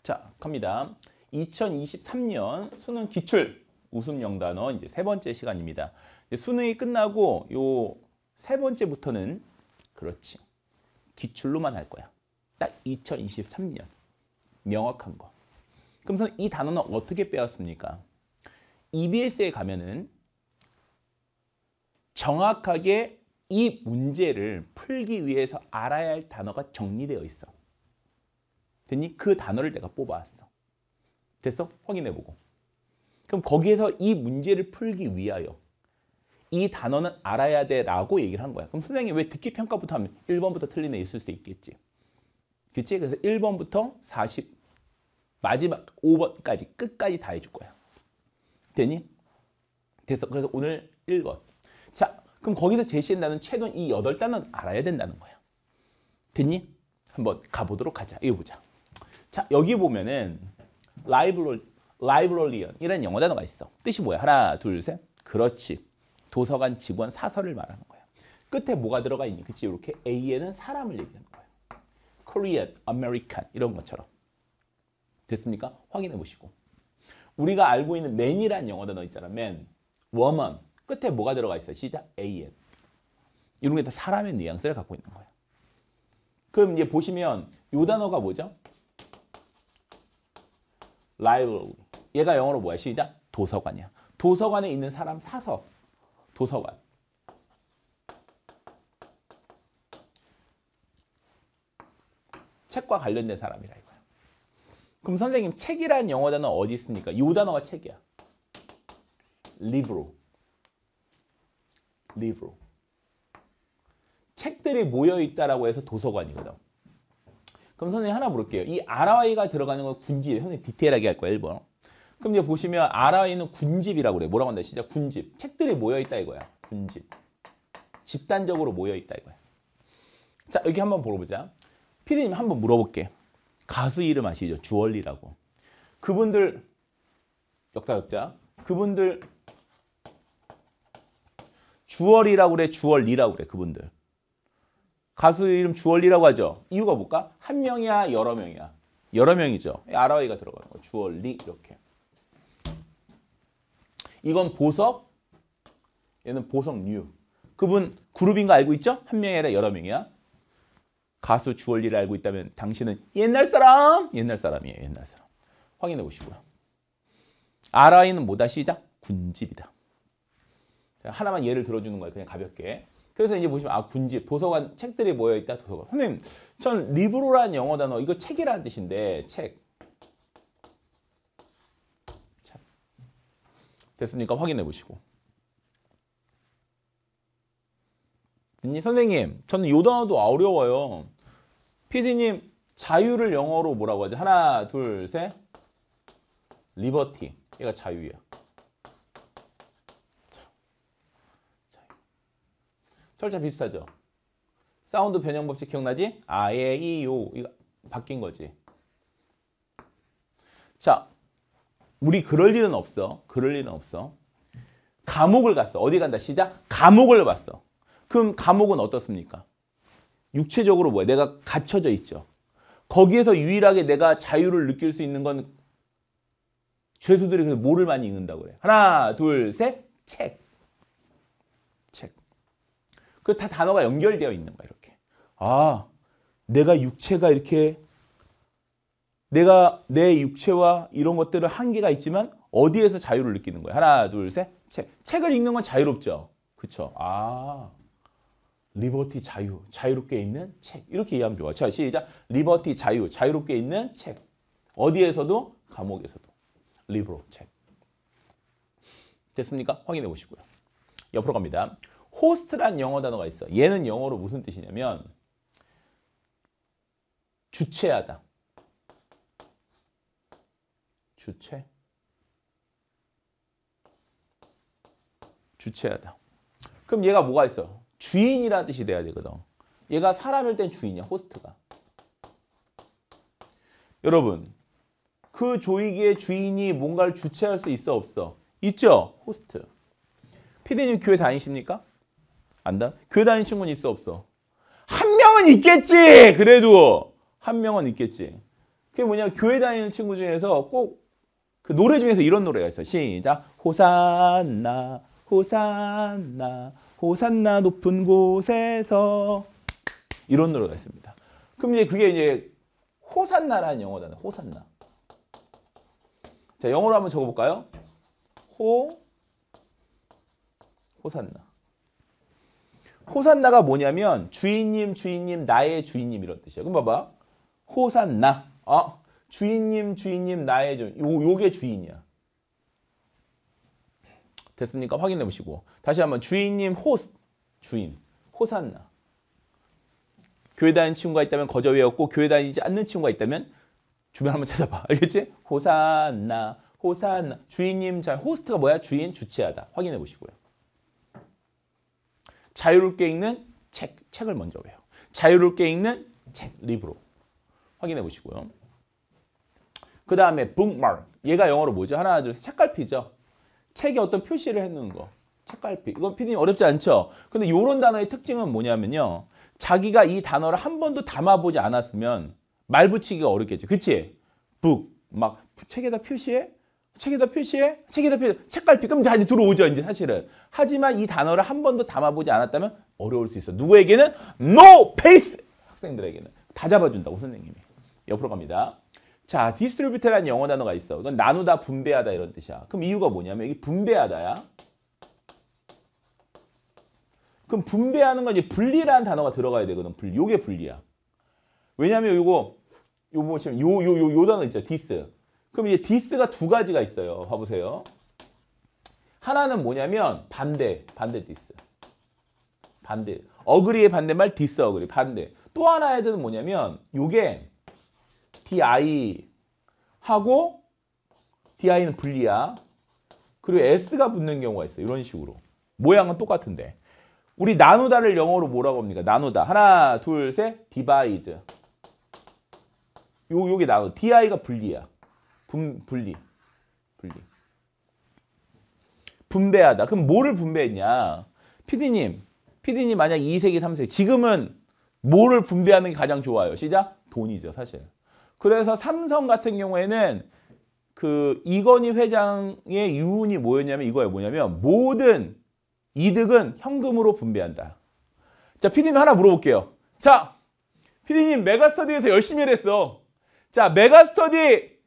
자, 갑니다. 2023년 수능 기출 웃음 영단어 이제 세 번째 시간입니다. 수능이 끝나고 요 세 번째부터는 그렇지. 기출로만 할 거야. 딱 2023년. 명확한 거. 그럼 이 단어는 어떻게 빼왔습니까? EBS에 가면은 정확하게 이 문제를 풀기 위해서 알아야 할 단어가 정리되어 있어. 됐니? 그 단어를 내가 뽑아왔어. 됐어? 확인해보고. 그럼 거기에서 이 문제를 풀기 위하여 이 단어는 알아야 돼 라고 얘기를 한 거야. 그럼 선생님 왜 듣기 평가부터 하면 1번부터 틀린 애 있을 수 있겠지. 그치? 그래서 1번부터 40 마지막 5번까지 끝까지 다 해줄 거야. 됐니? 됐어. 그래서 오늘 1번. 자, 그럼 거기서 제시한다는 최소한 이 8단어는 알아야 된다는 거야. 됐니? 한번 가보도록 하자. 이거 보자. 자, 여기 보면은 라이브러리언이라는 영어 단어가 있어. 뜻이 뭐야? 하나, 둘, 셋. 그렇지. 도서관 직원 사설을 말하는 거야. 끝에 뭐가 들어가 있니? 그치? 이렇게 A에는 사람을 얘기하는 거야. Korean, American 이런 것처럼. 됐습니까? 확인해 보시고. 우리가 알고 있는 man이라는 영어 단어 있잖아. man, woman. 끝에 뭐가 들어가 있어? 시작 an. 이런 게 다 사람의 뉘앙스를 갖고 있는 거야. 그럼 이제 보시면 이 단어가 뭐죠? library. 얘가 영어로 뭐야? 시작 도서관이야. 도서관에 있는 사람 사서. 도서관. 책과 관련된 사람이라 이거야. 그럼 선생님 책이라는 영어 단어 어디 있습니까? 이 단어가 책이야. livro. 책들이 모여 있다라고 해서 도서관이거든. 그럼 선생님 하나 물을게요. 이 RI가 들어가는 건 군집. 선생님 디테일하게 할 거야. 1번. 그럼 이제 보시면 RI는 군집이라고 그래. 뭐라고 한다? 진짜 군집. 책들이 모여 있다 이거야. 군집. 집단적으로 모여 있다 이거야. 자, 여기 한번 물어보자. 피디님 한번 물어볼게. 가수 이름 아시죠? 주얼리라고. 그분들 역사역자. 그분들 주얼이라고 그래, 주얼리라고 그래, 그분들. 가수 이름 주얼리라고 하죠. 이유가 뭘까? 한 명이야, 여러 명이야? 여러 명이죠. RI가 들어가는 거. 주얼리 이렇게. 이건 보석, 얘는 보석류. 그분 그룹인 거 알고 있죠? 한 명이 아니라 여러 명이야. 가수 주얼리를 알고 있다면 당신은 옛날 사람! 옛날 사람이에요, 옛날 사람. 확인해 보시고요. RI는 뭐다? 시작? 군집이다. 하나만 예를 들어주는 거예요. 그냥 가볍게. 그래서 이제 보시면 아 군집, 도서관, 책들이 모여있다. 도서관. 선생님, 전 리브로라는 영어 단어 이거 책이라는 뜻인데 책. 됐습니까? 확인해 보시고. 선생님, 저는 이 단어도 어려워요. 피디님, 자유를 영어로 뭐라고 하죠? 하나, 둘, 셋. 리버티. 얘가 자유야. 철자 비슷하죠? 사운드 변형 법칙 기억나지? 아, 예, 이, 요. 이거 바뀐 거지. 자, 우리 그럴 일은 없어. 그럴 일은 없어. 감옥을 갔어. 어디 간다? 시작. 감옥을 봤어. 그럼 감옥은 어떻습니까? 육체적으로 뭐야? 내가 갇혀져 있죠. 거기에서 유일하게 내가 자유를 느낄 수 있는 건 죄수들이 뭐를 많이 읽는다고 그래? 하나, 둘, 셋. 책. 그 다 단어가 연결되어 있는 거야, 이렇게. 아, 내가 육체가 이렇게 내가 내 육체와 이런 것들은 한계가 있지만 어디에서 자유를 느끼는 거야? 하나, 둘, 셋. 책을 읽는 건 자유롭죠. 그쵸? 아, 리버티 자유. 자유롭게 있는 책. 이렇게 이해하면 좋아. 자, 시작. 리버티 자유. 자유롭게 있는 책. 어디에서도? 감옥에서도. 리브로 책. 됐습니까? 확인해 보시고요. 옆으로 갑니다. 호스트란 영어 단어가 있어. 얘는 영어로 무슨 뜻이냐면 주체하다. 주체하다. 그럼 얘가 뭐가 있어? 주인이라는 뜻이 돼야 되거든. 얘가 사람일 땐 주인이야, 호스트가. 여러분, 그 조이기의 주인이 뭔가를 주체할 수 있어, 없어? 있죠? 호스트. 피디님 교회 다니십니까? 안다? 교회 다니는 친구는 있어, 없어? 한 명은 있겠지! 그래도 한 명은 있겠지. 그게 뭐냐면 교회 다니는 친구 중에서 꼭 그 노래 중에서 이런 노래가 있어요. 시작. 호산나 호산나 호산나 높은 곳에서 이런 노래가 있습니다. 그럼 이제 그게 이제 호산나라는 영어 단어. 호산나. 자, 영어로 한번 적어볼까요? 호산나. 호산나가 뭐냐면 주인님, 주인님, 나의 주인님 이런 뜻이에요. 그럼 봐봐. 호산나. 주인님, 주인님, 나의 주인. 요게 주인이야. 됐습니까? 확인해 보시고. 다시 한번 주인님, 주인. 호산나. 교회 다니는 친구가 있다면 거저 외웠고 교회 다니지 않는 친구가 있다면 주변 한번 찾아봐. 알겠지? 호산나. 호산나. 주인님, 호스트가 뭐야? 주인, 주체하다. 확인해 보시고요. 자유롭게 읽는 책을 먼저 외워. 자유롭게 읽는 책, 리브로. 확인해 보시고요. 그 다음에 bookmark. 얘가 영어로 뭐죠? 하나, 둘, 셋. 책갈피죠. 책에 어떤 표시를 해놓은 거. 책갈피. 이건 피디님 어렵지 않죠? 근데 이런 단어의 특징은 뭐냐면요. 자기가 이 단어를 한 번도 담아보지 않았으면 말 붙이기가 어렵겠지. 그치? book. 막 책에다 표시해? 책에다 표시해? 책에다 표시해? 책갈피. 그럼 다 이제 들어오죠, 이제 사실은. 하지만 이 단어를 한 번도 담아보지 않았다면 어려울 수 있어. 누구에게는? No pace! 학생들에게는. 다 잡아준다고, 선생님이. 옆으로 갑니다. 자, distribute라는 영어 단어가 있어. 이건 나누다, 분배하다 이런 뜻이야. 그럼 이유가 뭐냐면 이게 분배하다야. 그럼 분배하는 건 이제 분리라는 단어가 들어가야 되거든. 분리. 요게 분리야. 왜냐면 요거 지금 요 단어 있죠. dis. 그럼 이제 dis가 두 가지가 있어요. 봐보세요. 하나는 뭐냐면 반대 dis. 반대. 어그리의 반대말 dis어그리. 반대. 또 하나의 뜻은 뭐냐면 요게 di 하고 di는 분리야. 그리고 s가 붙는 경우가 있어요. 이런 식으로. 모양은 똑같은데. 우리 나누다를 영어로 뭐라고 합니까? 나누다. 하나, 둘, 셋. divide. 요게 나누. di가 분리야. 분리. 분배하다. 그럼 뭐를 분배했냐? 피디님 만약 2세기, 3세기. 지금은 뭐를 분배하는 게 가장 좋아요? 시작? 돈이죠, 사실. 그래서 삼성 같은 경우에는 그 이건희 회장의 유언이 뭐였냐면 이거예요. 뭐냐면 모든 이득은 현금으로 분배한다. 자, 피디님 하나 물어볼게요. 자, 피디님 메가스터디에서 열심히 일했어. 자, 메가스터디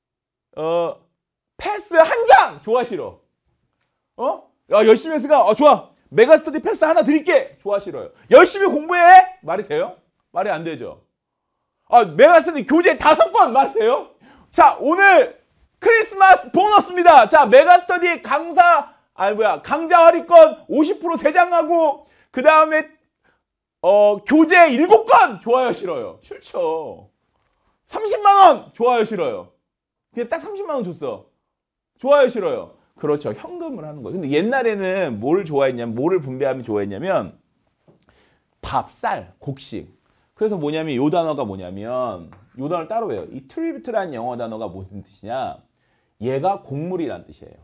패스 한 장 좋아 싫어? 야, 열심히 했으니까 좋아. 메가스터디 패스 하나 드릴게. 좋아 싫어요? 열심히 공부해. 말이 돼요? 말이 안 되죠. 메가스터디 교재 5권 말이 돼요? 자, 오늘 크리스마스 보너스입니다. 자, 메가스터디 강좌 할인권 50% 3장하고 그 다음에 교재 7권 좋아요 싫어요? 싫죠. 30만 원 좋아요 싫어요? 그냥 딱 30만 원 줬어. 좋아요 싫어요? 그렇죠. 현금을 하는 거예요. 근데 옛날에는 뭐를 분배하면 좋아했냐면 밥, 쌀, 곡식. 그래서 뭐냐면 요 단어가 뭐냐면 요 단어를 따로 외워요. 이 트리뷰트라는 영어 단어가 무슨 뜻이냐? 얘가 곡물이란 뜻이에요.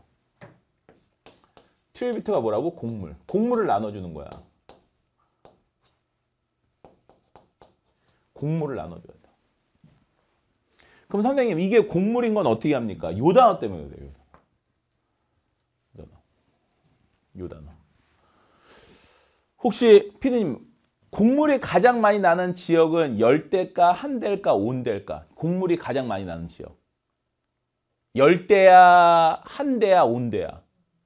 트리뷰트가 뭐라고? 곡물. 곡물을 나눠주는 거야. 곡물을 나눠줘야 돼. 그럼 선생님 이게 곡물인 건 어떻게 합니까? 요 단어 때문에 그래요. 요 단어. 혹시 피디님 곡물이 가장 많이 나는 지역은 열대일까, 한대일까, 온대일까? 곡물이 가장 많이 나는 지역. 열대야, 한대야, 온대야?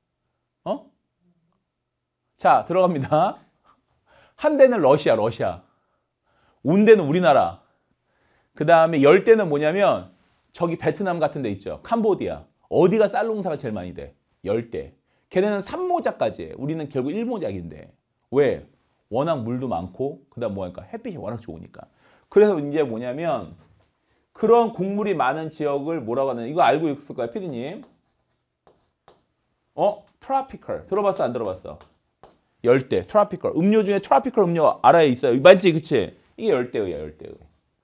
자, 들어갑니다. 한대는 러시아. 온대는 우리나라. 그 다음에 열대는 뭐냐면 저기 베트남 같은 데 있죠. 캄보디아. 어디가 쌀 농사가 제일 많이 돼? 열대. 걔네는 3모작까지 해. 우리는 결국 1모작인데. 왜? 워낙 물도 많고 그 다음 뭐니까 햇빛이 워낙 좋으니까. 그래서 이제 뭐냐면 그런 곡물이 많은 지역을 뭐라고 하느냐. 이거 알고 있을까요, 피디님? 트로피컬. 들어봤어, 안 들어봤어? 열대, 트로피컬. 음료 중에 트로피컬 음료 알아야 있어요. 맞지, 그치? 이게 열대의야, 열대의.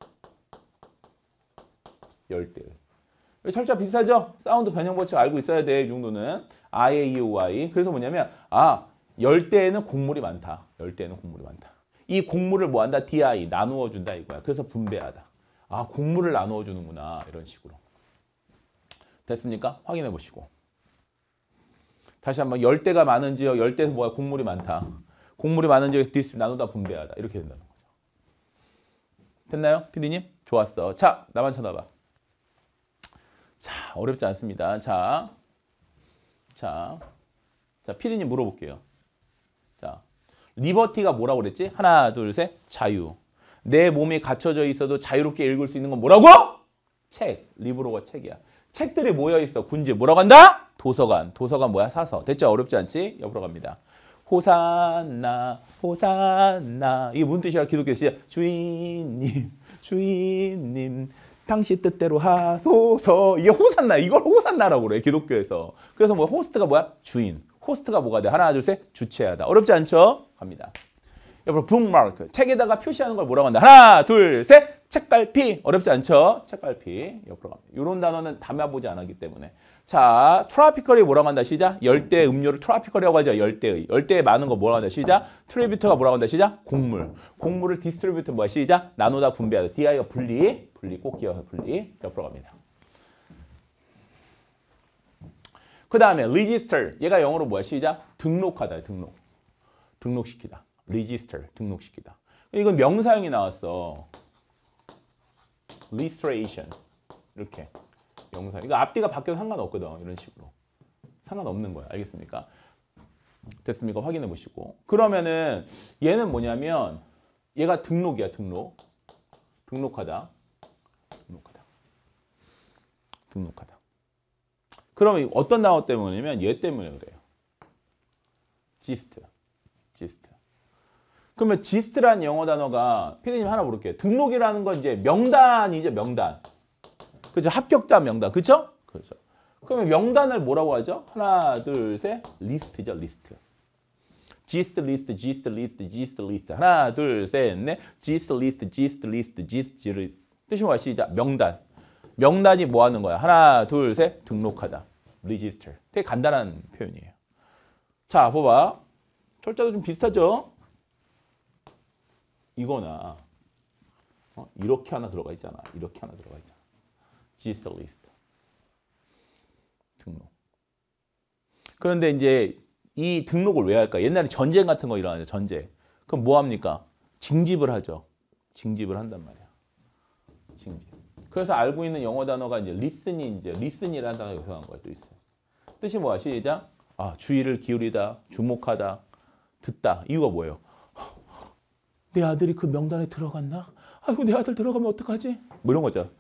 철자 비슷하죠? 사운드 변형 법칙 알고 있어야 돼, 이 정도는. I, A, E, O, I. 그래서 뭐냐면 열대에는 곡물이 많다. 이 곡물을 뭐한다? DI, 나누어 준다 이거야. 그래서 분배하다. 아, 곡물을 나누어 주는구나. 이런 식으로. 됐습니까? 확인해 보시고. 다시 한번 열대가 많은 지역, 열대에서 뭐야? 곡물이 많다. 곡물이 많은 지역에서 디스 나누다 분배하다. 이렇게 된다는 거죠. 됐나요? 피디님? 좋았어. 자, 나만 쳐다봐. 자, 어렵지 않습니다. 자, 피디님 물어볼게요. 자, 리버티가 뭐라고 그랬지? 하나, 둘, 셋. 자유. 내 몸이 갇혀져 있어도 자유롭게 읽을 수 있는 건 뭐라고? 책. 리브로가 책이야. 책들이 모여 있어. 군지. 뭐라고 한다? 도서관. 도서관 뭐야? 사서. 됐죠? 어렵지 않지? 옆으로 갑니다. 호산나, 호산나. 이게 무슨 뜻이야? 기독교 시작. 주인님, 주인님. 당신 뜻대로 하소서. 이게 호산나. 이걸 호산나라고 그래. 기독교에서. 그래서 뭐 호스트가 뭐야? 주인. 호스트가 뭐가 돼? 하나, 둘, 셋. 주체하다. 어렵지 않죠? 갑니다. 옆으로 북마크. 책에다가 표시하는 걸 뭐라고 한다? 하나, 둘, 셋. 책갈피. 어렵지 않죠? 책갈피. 옆으로 갑니다. 이런 단어는 담아보지 않았기 때문에. 자, 트로피컬이 뭐라고 한다? 시작. 열대 음료를 트로피컬이라고 하죠. 열대의. 열대에 많은 거 뭐라고 한다? 시작. 트리뷰터가 뭐라고 한다? 시작. 곡물. 곡물을 디스트리뷰터 뭐야? 시작. 나누다 분배하다. DI가 분리. 분리 꼭 기억해서 분리. 옆으로 갑니다. 그 다음에 register. 얘가 영어로 뭐야? 시작. 등록하다. 등록. 등록시키다. register. 등록시키다. 이건 명사형이 나왔어. registration. 이렇게. 명사. 이거 앞뒤가 바뀌어도 상관없거든. 이런 식으로. 상관없는 거야. 알겠습니까? 됐습니까? 확인해 보시고. 그러면은 얘는 뭐냐면 얘가 등록이야. 등록. 등록하다. 등록하다. 등록하다. 그러면 어떤 단어 때문이냐면 얘 때문에 그래요. gist. gist. 그러면 gist라는 영어 단어가 피디님 하나 물을게요. 등록이라는 건 이제 명단이죠. 명단. 그죠? 합격자 명단. 그죠? 그렇죠. 그러면 명단을 뭐라고 하죠? 하나, 둘, 셋. 리스트죠. 리스트. gist 리스트, gist 리스트, gist 리스트. 하나, 둘, 셋, 넷. gist 리스트, gist 리스트, gist 리스트. 뜻이 뭐야? 시작. 명단. 명단이 뭐 하는 거야? 하나, 둘, 셋. 등록하다. register. 되게 간단한 표현이에요. 자, 봐봐. 철자도 좀 비슷하죠? 이거나 이렇게 하나 들어가 있잖아. 이렇게 하나 들어가 있잖아. gist list. 등록. 그런데 이제 이 등록을 왜 할까? 옛날에 전쟁 같은 거 일어나죠. 전쟁. 그럼 뭐 합니까? 징집을 하죠. 징집을 한단 말이야. 징집. 그래서 알고 있는 영어 단어가 이제 listen이 이제 listen이라는 단어가 요청한 거예요. listen. 뜻이 뭐야? 시작. 아, 주의를 기울이다, 주목하다, 듣다. 이유가 뭐예요? 내 아들이 그 명단에 들어갔나? 아이고, 내 아들 들어가면 어떡하지? 뭐 이런 거죠.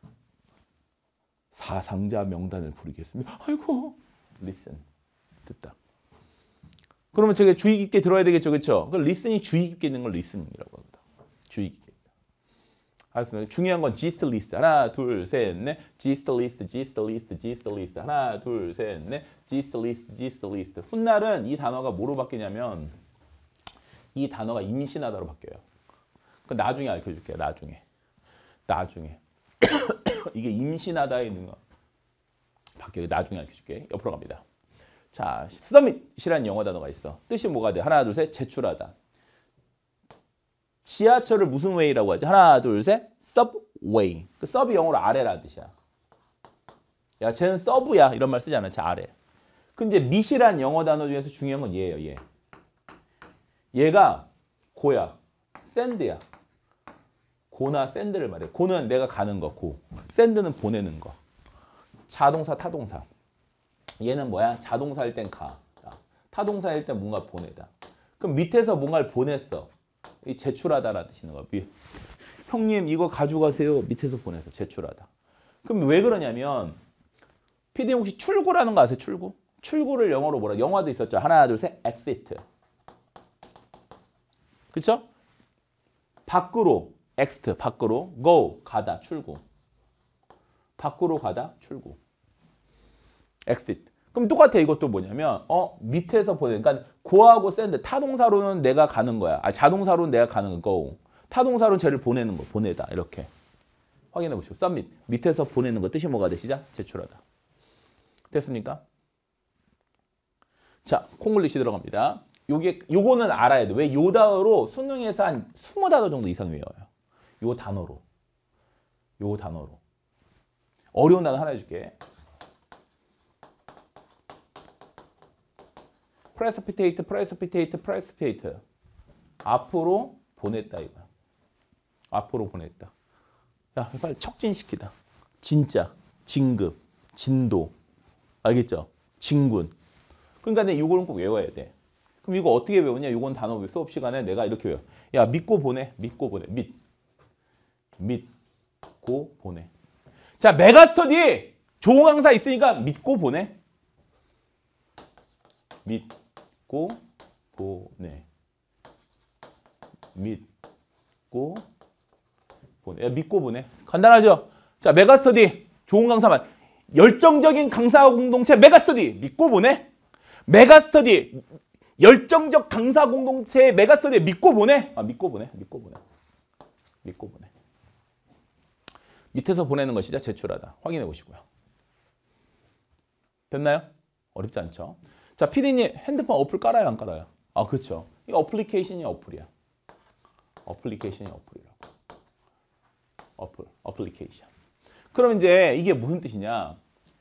사상자 명단을 부르겠습니다. 아이고, listen. 듣다. 그러면 되게 주의 깊게 들어야 되겠죠. 그렇죠? 그 listen이 주의 깊게 있는 걸 listen이라고 합니다. 주의 깊게. 알겠습니다. 중요한 건 gist list. 하나, 둘, 셋, 넷. gist list, gist list, gist list. 하나, 둘, 셋, 넷. gist list, gist list. 훗날은 이 단어가 뭐로 바뀌냐면 이 단어가 임신하다로 바뀌어요. 그 나중에 알려줄게요. 나중에. 이게 임신하다에 있는 거 바뀌어요. 나중에 알려줄게. 옆으로 갑니다. 자, submit이라는 영어 단어가 있어. 뜻이 뭐가 돼? 하나, 둘, 셋. 제출하다. 지하철을 무슨 way라고 하지? 하나, 둘, 셋. subway. 그 sub이 영어로 아래라는 뜻이야. 야, 쟤는 서브야. 이런 말 쓰지 않아. 쟤 아래. 근데 mit이란 영어 단어 중에서 중요한 건 얘예요. 얘. 얘가 고야. send야. 고나 send를 말해. 고는 내가 가는 거, 고. send는 보내는 거. 자동사, 타동사. 얘는 뭐야? 자동사일 땐 가. 타동사일 땐 뭔가 보내다. 그럼 밑에서 뭔가를 보냈어. 이 제출하다라는 뜻이는 거야. 형님 이거 가져가세요. 밑에서 보내서 제출하다. 그럼 왜 그러냐면 PD 혹시 출구라는 거 아세요? 출구? 출구를 영어로 뭐라? 영화도 있었죠. 하나, 둘, 셋. exit. 그쵸? 밖으로. exit. 밖으로. go. 가다. 출구. 밖으로 가다. 출구. exit. 그럼 똑같아. 이것도 뭐냐면 밑에서 보내. 그러니까 고하고 send. 타동사로는 내가 가는 거야. 자동사로는 내가 가는 거. go. 타동사로는 쟤를 보내는 거. 보내다. 이렇게. 확인해 보시고. submit. 밑에서 보내는 거. 뜻이 뭐가 돼? 시작. 제출하다. 됐습니까? 자, 콩글리시 들어갑니다. 요거는 알아야 돼. 왜? 요 단어로 수능에서 한 20단어 정도 이상 외워요. 요 단어로. 요 단어로. 어려운 단어 하나 해줄게. precipitate, precipitate, precipitate. 앞으로 보냈다 이거야. 앞으로 보냈다. 야, 빨리 척진시키다. 진짜, 진급, 진도. 알겠죠? 진군. 그러니까 내 이거는 꼭 외워야 돼. 그럼 이거 어떻게 외우냐? 이건 단어 수업 시간에 내가 이렇게 외워. 야, 믿고 보내. 믿고 보내. 믿고 보내. 자, 메가스터디 좋은 강사 있으니까 믿고 보내. 믿고 보내. 믿고 보내. 야, 믿고 보내. 간단하죠? 자, 메가스터디 좋은 강사만. 열정적인 강사 공동체 메가스터디 믿고 보내. 메가스터디 열정적 강사 공동체 메가스터디 믿고 보내. 아, 믿고 보내. 믿고 보내. 믿고 보내. 밑에서 보내는 것이자 제출하다. 확인해 보시고요. 됐나요? 어렵지 않죠? 자, PD님 핸드폰 어플 깔아요, 안 깔아요? 아, 그렇죠. 이 어플리케이션이 어플이야. 어플리케이션이 어플이라고. 어플리케이션. 그럼 이제 이게 무슨 뜻이냐?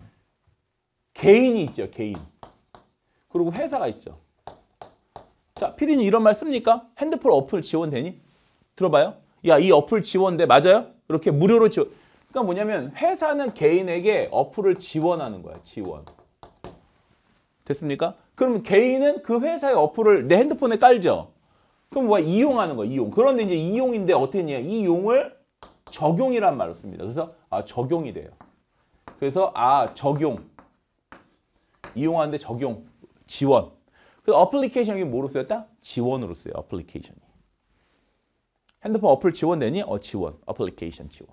개인이 있죠, 개인. 그리고 회사가 있죠. 자, PD님 이런 말 씁니까? 핸드폰 어플 지원되니? 들어봐요. 야, 이 어플 지원돼. 맞아요? 이렇게 무료로 지원. 그러니까 뭐냐면 회사는 개인에게 어플을 지원하는 거야. 지원. 됐습니까? 그럼 개인은 그 회사의 어플을 내 핸드폰에 깔죠. 그럼 뭐야? 이용하는 거야. 이용. 그런데 이제 이용인데 어떻게 했냐? 이 용을 적용이란 말을 씁니다. 그래서 적용이 돼요. 그래서 적용. 이용하는데 적용. 지원. 그래서 어플리케이션이 뭐로 쓰였다? 지원으로 써요. 어플리케이션이. 핸드폰 어플 지원되니? 지원. 어플리케이션 지원.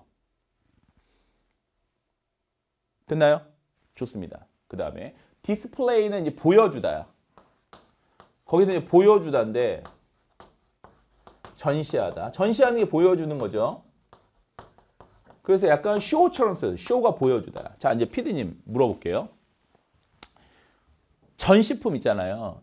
됐나요? 좋습니다. 그 다음에 디스플레이는 이제 보여주다야. 거기서 이제 보여주다인데 전시하다. 전시하는 게 보여주는 거죠. 그래서 약간 쇼처럼 써요. 쇼가 보여주다. 자, 이제 PD님 물어볼게요. 전시품 있잖아요.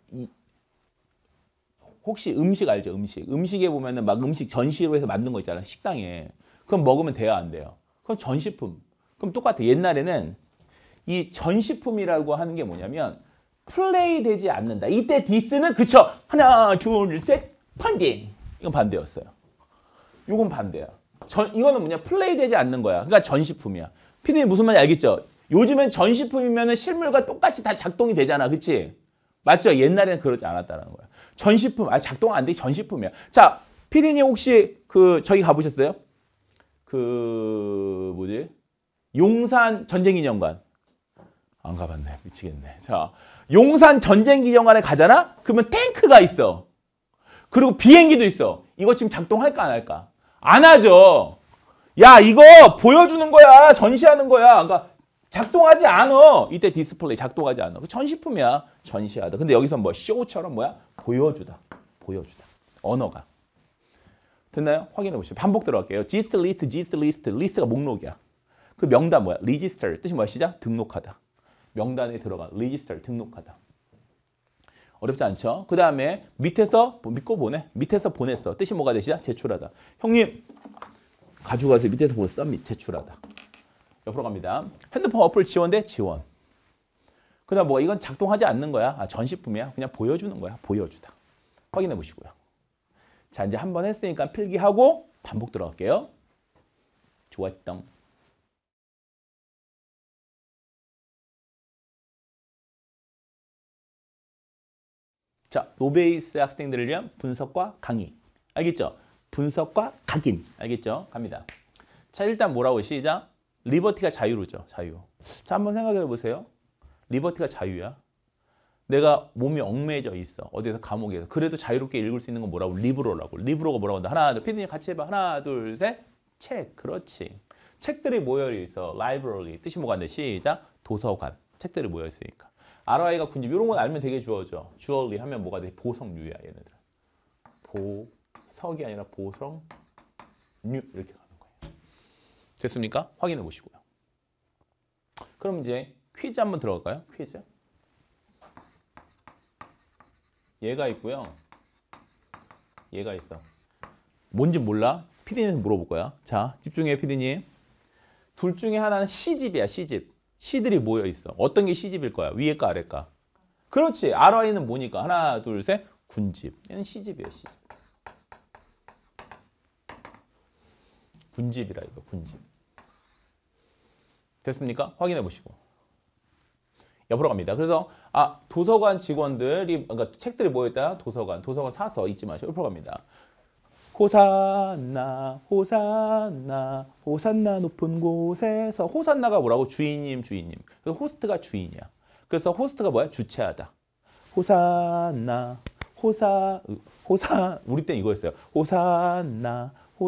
혹시 음식 알죠? 음식. 음식에 보면은 막 음식 전시로 해서 만든 거 있잖아요. 식당에. 그럼 먹으면 돼야 안 돼요? 그럼 전시품. 그럼 똑같아. 옛날에는 이 전시품이라고 하는 게 뭐냐면 플레이 되지 않는다. 이때 디스는 그쵸. 하나, 둘, 셋, 펀딩. 이건 반대였어요. 이건 반대야. 이거는 뭐냐? 플레이 되지 않는 거야. 그러니까 전시품이야. 피디님 무슨 말인지 알겠죠? 요즘엔 전시품이면 실물과 똑같이 다 작동이 되잖아. 그치? 맞죠? 옛날에는 그러지 않았다는 거야. 전시품, 작동 안 돼. 전시품이야. 자, 피디님 혹시 저기 가보셨어요? 용산 전쟁기념관. 안 가봤네. 미치겠네. 자, 용산 전쟁기념관에 가잖아? 그러면 탱크가 있어. 그리고 비행기도 있어. 이거 지금 작동할까 안 할까? 안 하죠. 야, 이거 보여주는 거야. 전시하는 거야. 그러니까 작동하지 않아. 이때 디스플레이 작동하지 않아. 전시품이야. 전시하다. 근데 여기서 뭐 쇼처럼 뭐야? 보여주다. 보여주다. 언어가. 됐나요? 확인해 보시죠. 반복 들어갈게요. gist list, gist list. 리스트가 목록이야. 그 명단 뭐야? register. 뜻이 뭐야? 시작? 등록하다. 명단에 들어가. register. 등록하다. 어렵지 않죠? 그 다음에 밑에서 믿고 보내. 밑에서 보냈어. 뜻이 뭐가 되시죠? 제출하다. 형님 가져가서 밑에서 보냈어. 제출하다. 옆으로 갑니다. 핸드폰 어플 지원돼? 지원. 그 다음 이건 작동하지 않는 거야. 전시품이야. 그냥 보여주는 거야. 보여주다. 확인해 보시고요. 자, 이제 한 번 했으니까 필기하고 반복 들어갈게요. 좋았던. 자, 노베이스 학생들을 위한 분석과 강의. 알겠죠? 분석과 각인. 알겠죠? 갑니다. 자, 일단 뭐라고 시작? 리버티가 자유로죠. 자유. 자, 한번 생각해 보세요. 리버티가 자유야. 내가 몸이 얽매여져 있어. 어디서 감옥에서. 그래도 자유롭게 읽을 수 있는 건 뭐라고? 리브로라고. 리브로가 뭐라고 한다. 하나, 둘, 피디님 같이 해봐. 하나, 둘, 셋. 책. 그렇지. 책들이 모여 있어. 라이브러리. 뜻이 뭐가 안 돼? 시작. 도서관. 책들이 모여 있으니까. RY가 군집. 이런 건 알면 되게 주어져. 주얼리 하면 뭐가 돼? 보석류야, 얘네들. 보석이 아니라 보석류. 이렇게 가는 거예요. 됐습니까? 확인해 보시고요. 그럼 이제 퀴즈 한번 들어갈까요? 퀴즈. 얘가 있고요. 얘가 있어. 뭔지 몰라? 피디님 물어볼 거야. 자, 집중해, 피디님. 둘 중에 하나는 C집이야, C집. C들이 모여 있어. 어떤 게 C집일 거야? 위에까 아래까? 그렇지. RY는 뭐니까? 하나, 둘, 셋. 군집. 얘는 C집이야, C집. 군집이라 이거, 군집. 됐습니까? 확인해 보시고. 옆으로 갑니다. 그래서 도서관 직원들이 그러니까 책들이 모여있다. 도서관 사서 잊지 마시고 옆으로 갑니다. 호산나 호산나 호산나 높은 곳에서 호산나가 뭐라고? 주인님. 그래서 호스트가 주인이야. 그래서 호스트가 뭐야? 주체하다. 호산나 호사 우리 땐 이거였어요. 호산나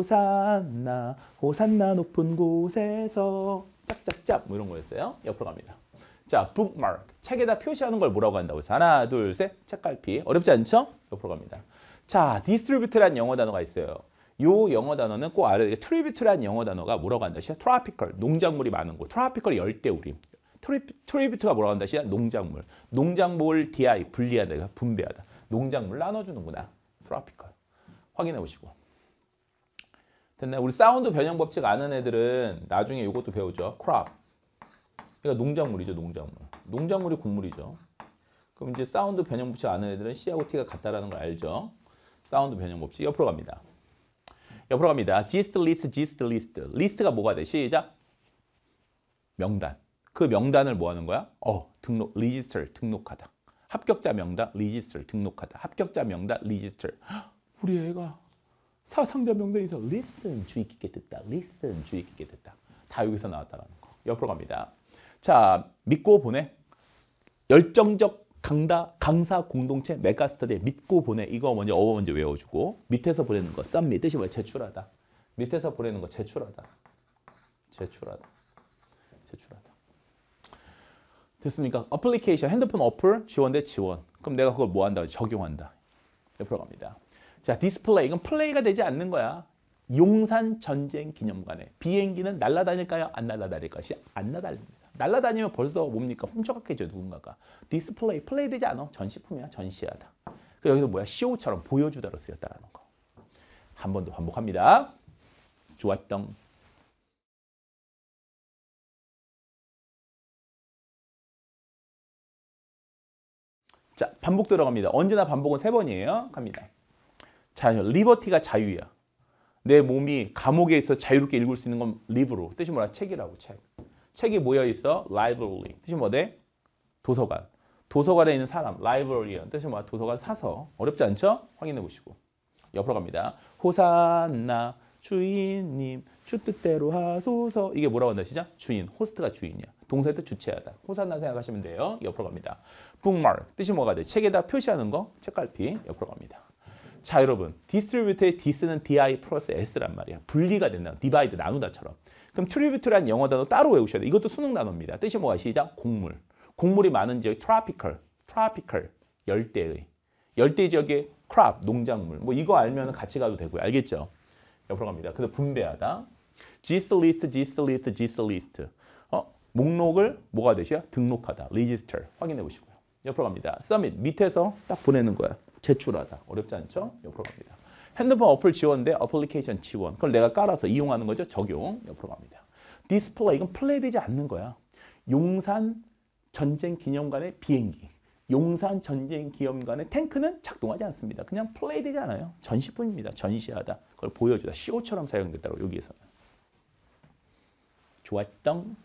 높은 곳에서 짝짝짝 뭐 이런 거였어요. 옆으로 갑니다. 자, bookmark. 책에다 표시하는 걸 뭐라고 한다고 해서 하나, 둘, 셋. 책갈피. 어렵지 않죠? 옆으로 갑니다. 자, distribute라는 영어 단어가 있어요. 요 영어 단어는 꼭 알아야 돼. tribute라는 영어 단어가 뭐라고 한다? 시야 tropical. 농작물이 많은 곳. tropical 열대우림. tribute가 뭐라고 한다? 시야 농작물. 농작물 DI 분리하다. 분배하다. 농작물 나눠주는구나. tropical. 확인해 보시고. 됐나요? 우리 사운드 변형 법칙 아는 애들은 나중에 이것도 배우죠. crop. 그러니까 농작물이죠, 농작물. 농작물이 곡물이죠. 그럼 이제 사운드 변형 법칙 아는 애들은 C하고 T가 같다라는 걸 알죠. 사운드 변형 법칙. 옆으로 갑니다. gist list. 리스트가 뭐가 돼? 시작. 명단. 그 명단을 뭐 하는 거야? 등록, register, 등록하다. 합격자 명단, register, 등록하다. 합격자 명단, register. 우리 애가 사상자 명단에서 listen, 주의 깊게 듣다. listen, 주의 깊게 듣다. 다 여기서 나왔다라는 거. 옆으로 갑니다. 자, 믿고 보내. 열정적 강사 공동체 메가스터디 믿고 보내. 이거 먼저 외워주고 밑에서 보내는 거 submit 뜻이 뭐야? 제출하다. 밑에서 보내는 거 제출하다. 됐습니까? 어플리케이션 핸드폰 어플 지원대 지원. 그럼 내가 그걸 뭐 한다? 적용한다. 옆으로 갑니다. 자, 디스플레이. 이건 플레이가 되지 않는 거야. 용산 전쟁 기념관에 비행기는 날아다닐까요? 안 날아다닐까요? 안 날아다닙니다. 날아다니면 벌써 뭡니까? 훔쳐갔겠죠, 누군가가. 디스플레이, 플레이 되지 않아. 전시품이야, 전시하다. 여기서 뭐야? 쇼처럼 보여주다로 쓰였다라는 거. 한 번 더 반복합니다. 좋았던. 자, 반복 들어갑니다. 언제나 반복은 3번이에요. 갑니다. 자, 리버티가 자유야. 내 몸이 감옥에 있어 자유롭게 읽을 수 있는 건 리브로. 뜻이 뭐야? 책이라고, 책. 책이 모여있어. library. 뜻이 뭐대? 도서관. 도서관에 있는 사람. librarian. 뜻이 뭐야? 도서관 사서. 어렵지 않죠? 확인해 보시고. 옆으로 갑니다. 호산나 주인님 주 뜻대로 하소서. 이게 뭐라고 한다? 시작? 주인. 호스트가 주인이야. 동사의 뜻 주체하다. 호산나 생각하시면 돼요. 옆으로 갑니다. bookmark. 뜻이 뭐가 돼? 책에다 표시하는 거. 책갈피. 옆으로 갑니다. 자, 여러분. distribute의 dis는 di 플러스 s란 말이야. 분리가 된다. divide, 나누다처럼. 그럼 tribute라는 영어 단어 따로 외우셔야 돼. 이것도 수능 단어입니다. 뜻이 뭐가? 시작. 곡물. 곡물이 많은 지역이 tropical. 열대의. 열대 지역의 crop, 농작물. 뭐 이거 알면 같이 가도 되고요. 알겠죠? 옆으로 갑니다. 그래서 분배하다. gist list. 목록을 뭐가 되시요? 등록하다. register. 확인해 보시고요. 옆으로 갑니다. submit. 밑에서 딱 보내는 거야. 제출하다. 어렵지 않죠? 옆으로 갑니다. 핸드폰 어플 지원대 어플리케이션 지원. 그걸 내가 깔아서 이용하는 거죠. 적용. 옆으로 갑니다. 디스플레이. 이건 플레이 되지 않는 거야. 용산 전쟁 기념관의 비행기. 용산 전쟁 기념관의 탱크는 작동하지 않습니다. 그냥 플레이 되지 않아요. 전시뿐입니다. 전시하다. 그걸 보여주다. 쇼처럼 사용됐다고 여기에서는. 좋았던.